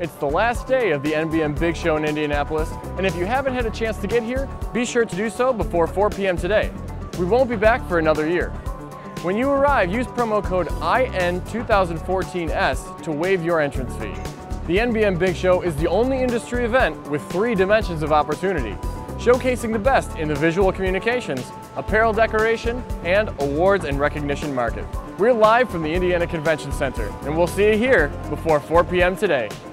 It's the last day of the NBM Big Show in Indianapolis, and if you haven't had a chance to get here, be sure to do so before 4 p.m. today. We won't be back for another year. When you arrive, use promo code IN2014S to waive your entrance fee. The NBM Big Show is the only industry event with 3 dimensions of opportunity, showcasing the best in the visual communications, apparel decoration, and awards and recognition market. We're live from the Indiana Convention Center, and we'll see you here before 4 p.m. today.